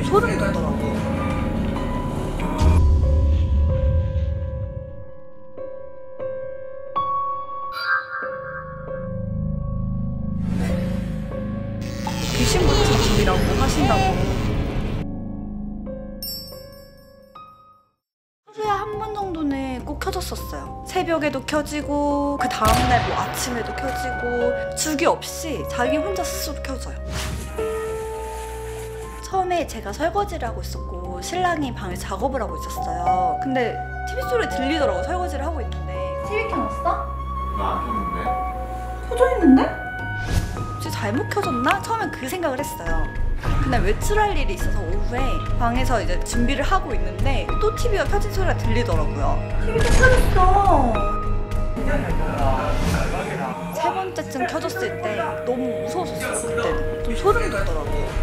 소름 돋더라고요. 귀신 붙은 집이라고 하신다고. 하루에 한 번 정도는 꼭 켜졌었어요. 새벽에도 켜지고 그 다음날 뭐 아침에도 켜지고 주기 없이 자기 혼자 스스로 켜져요. 처음에 제가 설거지를 하고 있었고 신랑이 방에 작업을 하고 있었어요. 근데 TV 소리 들리더라고. 설거지를 하고 있는데. TV 켜놨어? 나 안 켰는데? 켜져 있는데? 혹시 잘못 켜졌나? 처음엔 그 생각을 했어요. 그날 외출할 일이 있어서 오후에 방에서 이제 준비를 하고 있는데 또 TV가 켜진 소리가 들리더라고요. TV도 켜졌어. 세 번째쯤 켜졌을 때 너무 무서웠었어요. 그때는 좀 소름 돋더라고요.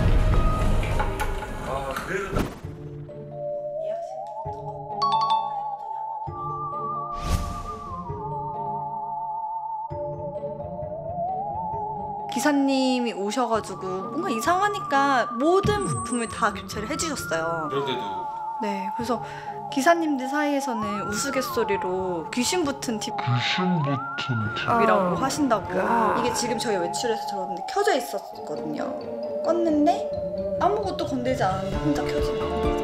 기사님이 오셔가지고 뭔가 이상하니까 모든 부품을 다 교체를 해주셨어요. 그런데도 네, 그래서 기사님들 사이에서는 우스갯소리로 귀신 붙은 TV라고 하신다고. 이게 지금 저희 외출해서 들었는데 켜져 있었거든요. 껐는데 아무것도 건들지 않았는데 혼자 켜지는 거예요.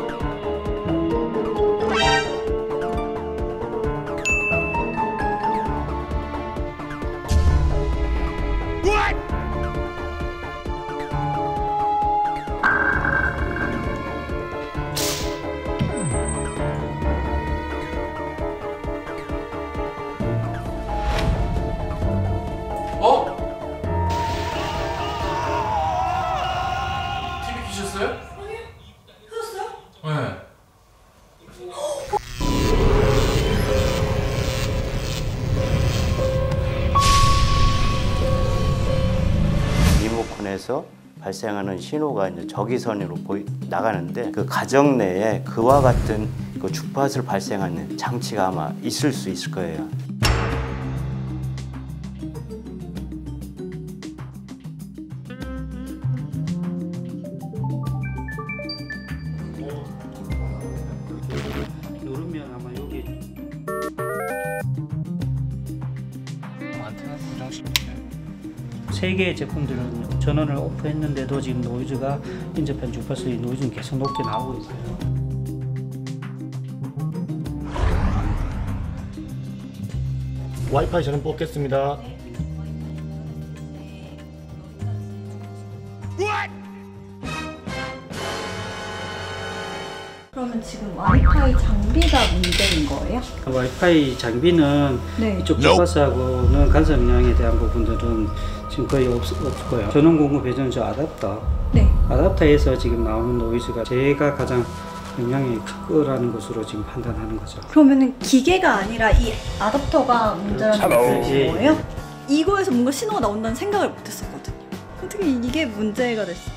어? TV 키셨어요? 아니, 켜졌어요? 네. 리모컨에서 발생하는 신호가 이제 적외선으로 나가는데 그 가정 내에 그와 같은 그 주파수를 발생하는 장치가 아마 있을 수 있을 거예요. 누르면 아마 여기 안테나 고정시키네. 세 개의 제품들은 전원을 오프했는데도 지금 노이즈가 인접한 주파수의 노이즈는 계속 높게 나오고 있어요. 와이파이 저는 뽑겠습니다. 그러면 지금 와이파이 장비가 문제인 거예요? 와이파이 장비는 네. 이쪽 주파수하고는 간섭 영향에 대한 부분들은 지금 거의 없고요. 전원 공급 해주는 저 아답터, 네. 아답터에서 지금 나오는 노이즈가 제가 가장 영향이 크거라는 것으로 지금 판단하는 거죠. 그러면은 기계가 아니라 이 아답터가 문제라는 예. 거예요? 이거에서 뭔가 신호가 나온다는 생각을 못 했었거든요. 어떻게 이게 문제가 됐어요?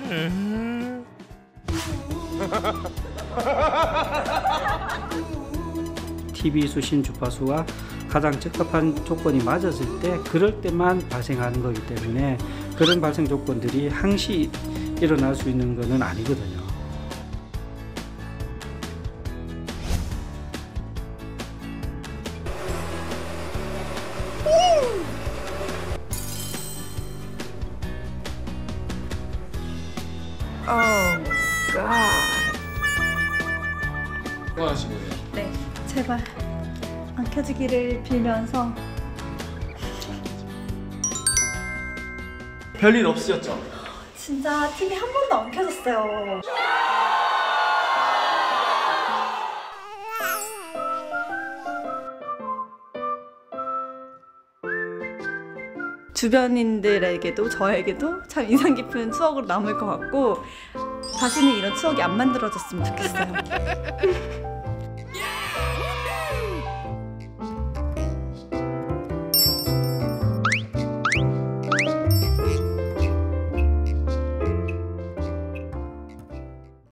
TV 수신 주파수와 가장 적합한 조건이 맞았을 때 그럴 때만 발생하는 거기 때문에 그런 발생 조건들이 항시 일어날 수 있는 것은 아니거든요. 그만하신 거예요? 네. 제발 안 켜지기를 빌면서. 별일 없으셨죠? 진짜 TV 한 번도 안 켜졌어요. 주변인들에게도 저에게도 참 인상 깊은 추억으로 남을 것 같고 다시는 이런 추억이 안 만들어졌으면 좋겠어요.